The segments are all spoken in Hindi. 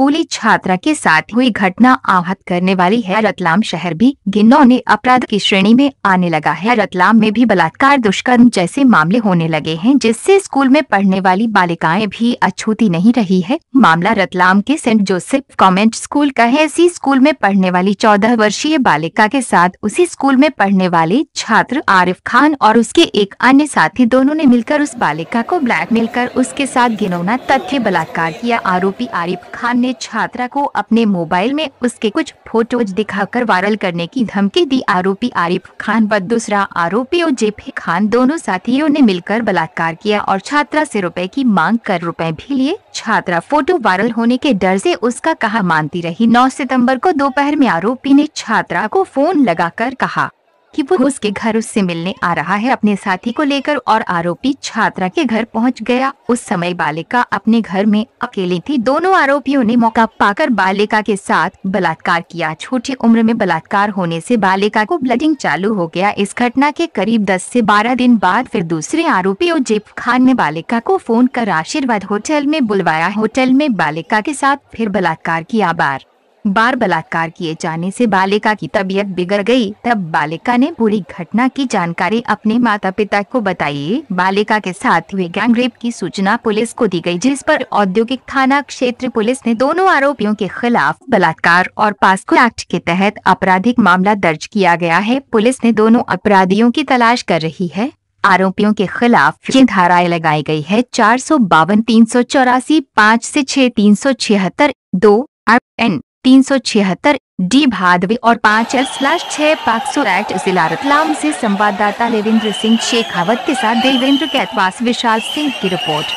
स्कूली छात्रा के साथ हुई घटना आहत करने वाली है। रतलाम शहर भी घिनौने अपराध की श्रेणी में आने लगा है। रतलाम में भी बलात्कार, दुष्कर्म जैसे मामले होने लगे हैं, जिससे स्कूल में पढ़ने वाली बालिकाएं भी अछूती नहीं रही है। मामला रतलाम के सेंट जोसेफ कॉन्वेंट स्कूल का है। इसी स्कूल में पढ़ने वाली 14 वर्षीय बालिका के साथ उसी स्कूल में पढ़ने वाले छात्र आरिफ खान और उसके एक अन्य साथी दोनों ने मिलकर उस बालिका को ब्लैकमेल कर उसके साथ घिनौना तथ्य बलात्कार किया। आरोपी आरिफ खान ने छात्रा को अपने मोबाइल में उसके कुछ फोटोज दिखाकर वायरल करने की धमकी दी। आरोपी आरिफ खान व दूसरा आरोपी उजेफे खान दोनों साथियों ने मिलकर बलात्कार किया और छात्रा से रुपए की मांग कर रुपए भी लिए। छात्रा फोटो वायरल होने के डर से उसका कहा मानती रही। 9 सितंबर को दोपहर में आरोपी ने छात्रा को फोन लगाकर कहा कि वो उसके घर उससे मिलने आ रहा है अपने साथी को लेकर, और आरोपी छात्रा के घर पहुंच गया। उस समय बालिका अपने घर में अकेली थी। दोनों आरोपियों ने मौका पाकर बालिका के साथ बलात्कार किया। छोटी उम्र में बलात्कार होने से बालिका को ब्लीडिंग चालू हो गया। इस घटना के करीब 10 से 12 दिन बाद फिर दूसरे आरोपी उजेफ खान ने बालिका को फोन कर आशीर्वाद होटल में बुलवाया। होटल में बालिका के साथ फिर बलात्कार किया। बार बलात्कार किए जाने से बालिका की तबीयत बिगड़ गई। तब बालिका ने पूरी घटना की जानकारी अपने माता पिता को बताई। बालिका के साथ हुए गैंगरेप की सूचना पुलिस को दी गई, जिस पर औद्योगिक थाना क्षेत्र पुलिस ने दोनों आरोपियों के खिलाफ बलात्कार और पास्को एक्ट के तहत आपराधिक मामला दर्ज किया गया है। पुलिस ने दोनों अपराधियों की तलाश कर रही है। आरोपियों के खिलाफ ये धाराएं लगाई गई है 452, 384, 5 से 6, 376, 2 RN 376 डी भादवी और 5/6 पाक्सो एक्ट। जिला रतलाम से संवाददाता देवेंद्र सिंह शेखावत के साथ देवेंद्र कैतवास, विशाल सिंह की रिपोर्ट।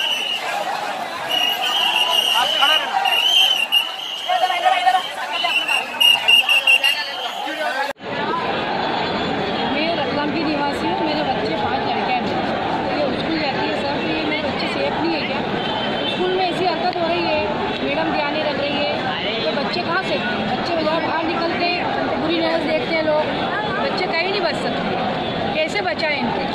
बच्चे बाहर निकलते हैं तो बुरी नजर देखते हैं लोग। बच्चे कहीं नहीं बच सकते, कैसे बचाएं इनको?